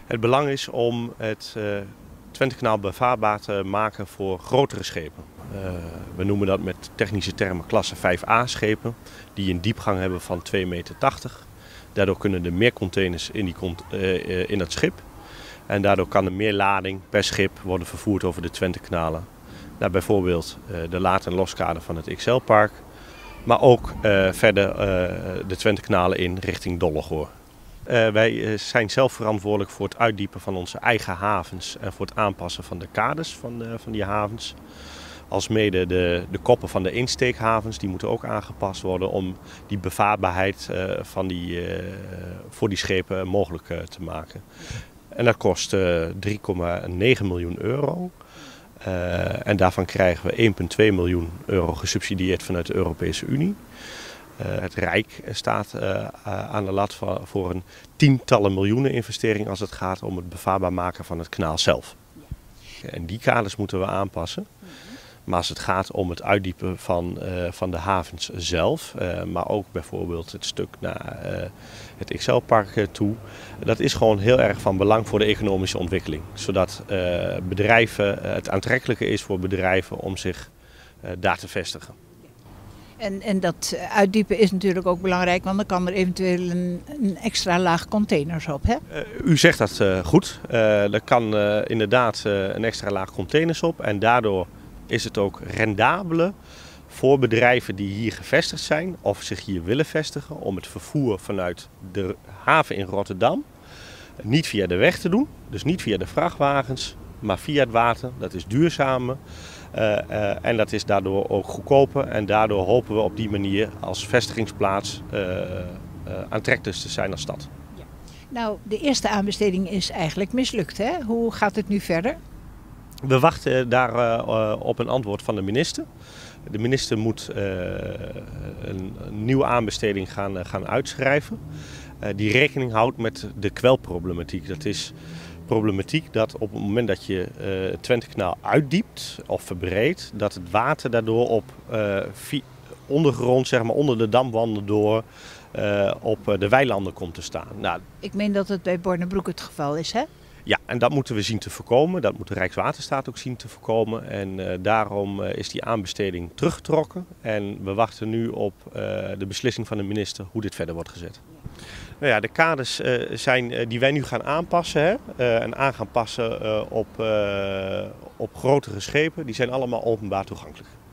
Het belang is om het Twentekanaal bevaarbaar te maken voor grotere schepen. We noemen dat met technische termen klasse 5A schepen, die een diepgang hebben van 2,80 meter. Daardoor kunnen er meer containers in dat schip. En daardoor kan er meer lading per schip worden vervoerd over de Twentekanalen. Naar bijvoorbeeld de laad- en loskade van het XL-park. Maar ook verder de Twentekanalen in richting Dollegoor. Wij zijn zelf verantwoordelijk voor het uitdiepen van onze eigen havens en voor het aanpassen van de kades van die havens. Alsmede de koppen van de insteekhavens, die moeten ook aangepast worden om die bevaarbaarheid voor die schepen mogelijk te maken. En dat kost 3,9 miljoen euro. En daarvan krijgen we 1,2 miljoen euro gesubsidieerd vanuit de Europese Unie. Het Rijk staat aan de lat voor een tientallen miljoenen investering als het gaat om het bevaarbaar maken van het kanaal zelf. En die kaders moeten we aanpassen. Maar als het gaat om het uitdiepen van de havens zelf, maar ook bijvoorbeeld het stuk naar het XL-park toe, dat is gewoon heel erg van belang voor de economische ontwikkeling. Zodat het aantrekkelijker is voor bedrijven om zich daar te vestigen. En dat uitdiepen is natuurlijk ook belangrijk, want dan kan er eventueel een extra laag containers op, hè? U zegt dat goed. Er kan inderdaad een extra laag containers op en daardoor is het ook rendabeler voor bedrijven die hier gevestigd zijn of zich hier willen vestigen om het vervoer vanuit de haven in Rotterdam niet via de weg te doen. Dus niet via de vrachtwagens, maar via het water. Dat is duurzamer en dat is daardoor ook goedkoper. En daardoor hopen we op die manier als vestigingsplaats aantrekkelijk te zijn als stad. Ja. Nou, de eerste aanbesteding is eigenlijk mislukt, hè? Hoe gaat het nu verder? We wachten daar op een antwoord van de minister. De minister moet een nieuwe aanbesteding gaan uitschrijven. Die rekening houdt met de kwelproblematiek. Dat is problematiek dat op het moment dat je het Twentekanaal uitdiept of verbreedt, dat het water daardoor ondergrond, zeg maar onder de damwanden door, op de weilanden komt te staan. Nou, Ik meen dat het bij Bornebroek het geval is, hè? ja, en dat moeten we zien te voorkomen. Dat moet de Rijkswaterstaat ook zien te voorkomen. En daarom is die aanbesteding teruggetrokken. En we wachten nu op de beslissing van de minister hoe dit verder wordt gezet. Nou ja, de kaders zijn die wij nu gaan aanpassen en aan gaan passen op grotere schepen. Die zijn allemaal openbaar toegankelijk.